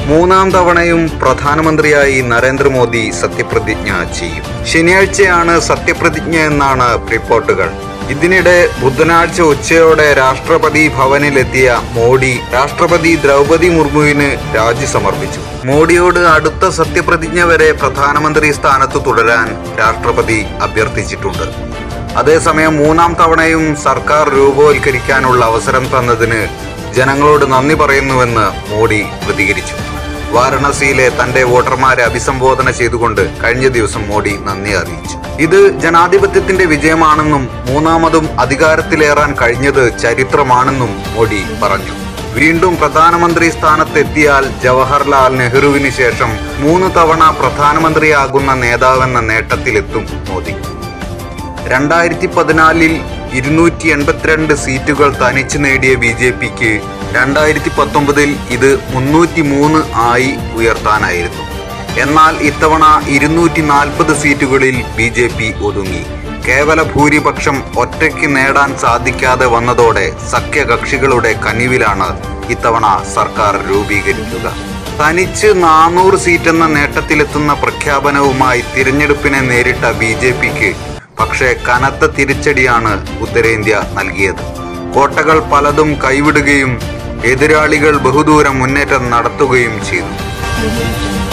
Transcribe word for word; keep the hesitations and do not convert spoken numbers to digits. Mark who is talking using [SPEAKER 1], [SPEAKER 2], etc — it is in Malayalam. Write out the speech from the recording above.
[SPEAKER 1] മൂന്നാം തവണയും പ്രധാനമന്ത്രിയായി നരേന്ദ്രമോദി സത്യപ്രതിജ്ഞ ചെയ്യും. ശനിയാഴ്ചയാണ് സത്യപ്രതിജ്ഞ എന്നാണ് റിപ്പോർട്ടുകൾ. ഇതിനിടെ ബുധനാഴ്ച ഉച്ചയോടെ രാഷ്ട്രപതി ഭവനിലെത്തിയ മോഡി രാഷ്ട്രപതി ദ്രൗപദി മുർമുവിന് രാജി സമർപ്പിച്ചു. മോഡിയോട് അടുത്ത സത്യപ്രതിജ്ഞ വരെ പ്രധാനമന്ത്രി സ്ഥാനത്ത് തുടരാൻ രാഷ്ട്രപതി അഭ്യർത്ഥിച്ചിട്ടുണ്ട്. അതേസമയം മൂന്നാം തവണയും സർക്കാർ രൂപവൽക്കരിക്കാനുള്ള അവസരം തന്നതിന് ജനങ്ങളോട് നന്ദി പറയുന്നുവെന്ന് മോഡി പ്രതികരിച്ചു. വാരണസിയിലെ തന്റെ വോട്ടർമാരെ അഭിസംബോധന ചെയ്തുകൊണ്ട് കഴിഞ്ഞ ദിവസം മോഡി നന്ദി അറിയിച്ചു. ഇത് ജനാധിപത്യത്തിന്റെ വിജയമാണെന്നും മൂന്നാമതും അധികാരത്തിലേറാൻ കഴിഞ്ഞത് ചരിത്രമാണെന്നും മോഡി പറഞ്ഞു. വീണ്ടും പ്രധാനമന്ത്രി സ്ഥാനത്തെത്തിയാൽ ജവഹർലാൽ നെഹ്റുവിന് ശേഷം മൂന്ന് തവണ പ്രധാനമന്ത്രിയാകുന്ന നേതാവെന്ന നേട്ടത്തിലെത്തും മോദി. രണ്ടായിരത്തി പതിനാലിൽ ഇരുന്നൂറ്റി എൺപത്തിരണ്ട് സീറ്റുകൾ തനിച്ച് നേടിയ ബി ജെ പിക്ക് രണ്ടായിരത്തി പത്തൊമ്പതിൽ ഇത് മുന്നൂറ്റി മൂന്ന് ആയി ഉയർത്താനായിരുന്നു. എന്നാൽ ഇത്തവണ ഇരുന്നൂറ്റി നാൽപ്പത് സീറ്റുകളിൽ ബി ജെ പി ഒതുങ്ങി. കേവല ഭൂരിപക്ഷം ഒറ്റയ്ക്ക് നേടാൻ സാധിക്കാതെ വന്നതോടെ സഖ്യകക്ഷികളുടെ കനിവിലാണ് ഇത്തവണ സർക്കാർ രൂപീകരിക്കുക. തനിച്ച് നാനൂറ് സീറ്റെന്ന നേട്ടത്തിലെത്തുന്ന പ്രഖ്യാപനവുമായി തിരഞ്ഞെടുപ്പിനെ നേരിട്ട ബി ജെ പിക്ക് പക്ഷേ കനത്ത തിരിച്ചടിയാണ് ഉത്തരേന്ത്യ നൽകിയത്. കോട്ടകൾ പലതും കൈവിടുകയും എതിരാളികൾ ബഹുദൂരം മുന്നേറ്റം നടത്തുകയും ചെയ്തു.